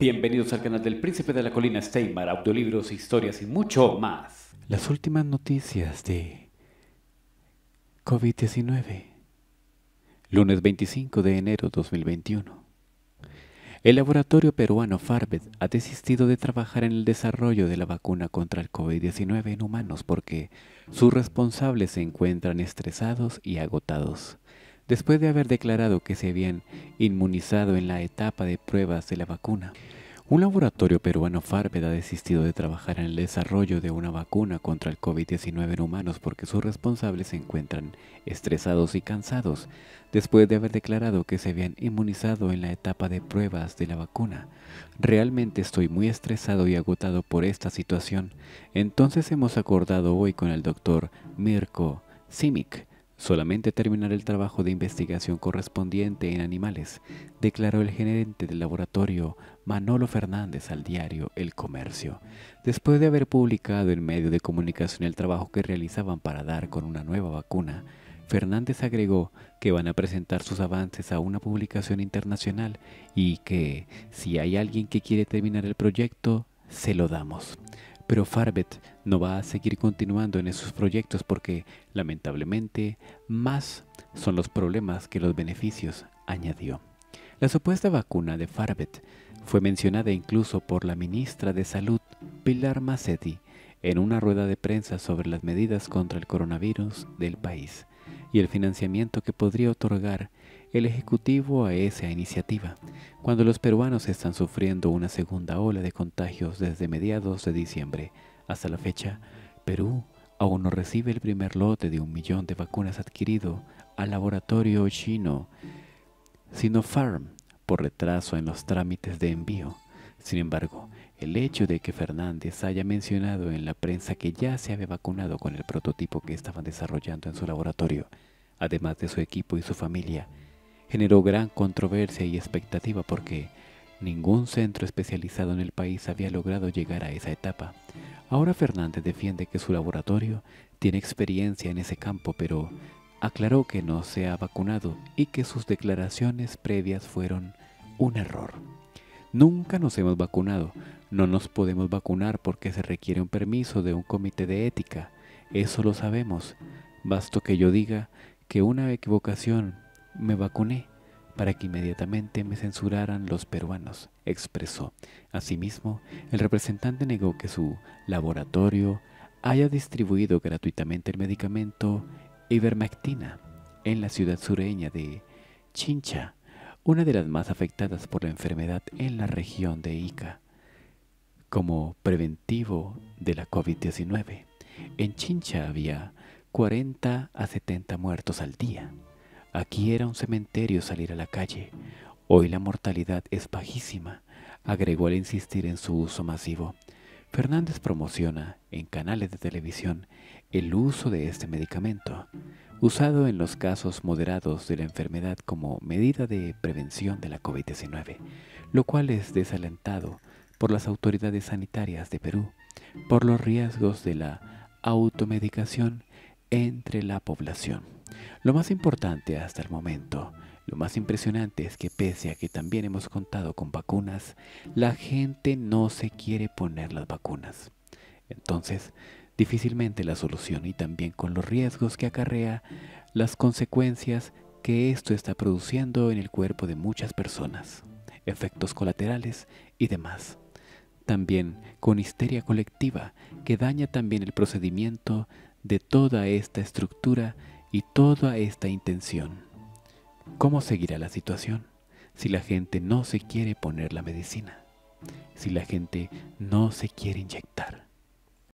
Bienvenidos al canal del Príncipe de la Colina Steinmar, audiolibros, historias y mucho más. Las últimas noticias de COVID-19, lunes 25 de enero 2021. El laboratorio peruano Farbet ha desistido de trabajar en el desarrollo de la vacuna contra el COVID-19 en humanos porque sus responsables se encuentran estresados y agotados, después de haber declarado que se habían inmunizado en la etapa de pruebas de la vacuna. Un laboratorio peruano Farbet ha desistido de trabajar en el desarrollo de una vacuna contra el COVID-19 en humanos porque sus responsables se encuentran estresados y cansados, después de haber declarado que se habían inmunizado en la etapa de pruebas de la vacuna. Realmente estoy muy estresado y agotado por esta situación. Entonces hemos acordado hoy con el doctor Mirko Simic solamente terminar el trabajo de investigación correspondiente en animales, declaró el gerente del laboratorio Manolo Fernández al diario El Comercio, después de haber publicado en medio de comunicación el trabajo que realizaban para dar con una nueva vacuna. Fernández agregó que van a presentar sus avances a una publicación internacional y que, si hay alguien que quiere terminar el proyecto, se lo damos. Pero Farbet no va a seguir continuando en esos proyectos porque, lamentablemente, más son los problemas que los beneficios, añadió. La supuesta vacuna de Farbet fue mencionada incluso por la ministra de Salud, Pilar Massetti, en una rueda de prensa sobre las medidas contra el coronavirus del país y el financiamiento que podría otorgar el Ejecutivo a esa iniciativa, cuando los peruanos están sufriendo una segunda ola de contagios desde mediados de diciembre. Hasta la fecha, Perú aún no recibe el primer lote de 1 millón de vacunas adquirido al laboratorio chino Sinopharm por retraso en los trámites de envío. Sin embargo, el hecho de que Fernández haya mencionado en la prensa que ya se había vacunado con el prototipo que estaban desarrollando en su laboratorio, además de su equipo y su familia, generó gran controversia y expectativa porque ningún centro especializado en el país había logrado llegar a esa etapa. Ahora Fernández defiende que su laboratorio tiene experiencia en ese campo, pero aclaró que no se ha vacunado y que sus declaraciones previas fueron un error. Nunca nos hemos vacunado, no nos podemos vacunar porque se requiere un permiso de un comité de ética, eso lo sabemos. Bastó que yo diga que una equivocación me vacuné para que inmediatamente me censuraran los peruanos, expresó. Asimismo, el representante negó que su laboratorio haya distribuido gratuitamente el medicamento Ivermectina en la ciudad sureña de Chincha, una de las más afectadas por la enfermedad en la región de Ica, como preventivo de la COVID-19. En Chincha había 40 a 70 muertos al día. Aquí era un cementerio salir a la calle. Hoy la mortalidad es bajísima, agregó al insistir en su uso masivo. Fernández promociona en canales de televisión el uso de este medicamento, usado en los casos moderados de la enfermedad como medida de prevención de la COVID-19, lo cual es desalentado por las autoridades sanitarias de Perú por los riesgos de la automedicación entre la población. Lo más importante hasta el momento, lo más impresionante es que pese a que también hemos contado con vacunas, la gente no se quiere poner las vacunas. Entonces, difícilmente la solución y también con los riesgos que acarrea, las consecuencias que esto está produciendo en el cuerpo de muchas personas, efectos colaterales y demás. También con histeria colectiva que daña también el procedimiento de toda esta estructura y toda esta intención. ¿Cómo seguirá la situación si la gente no se quiere poner la medicina? Si la gente no se quiere inyectar.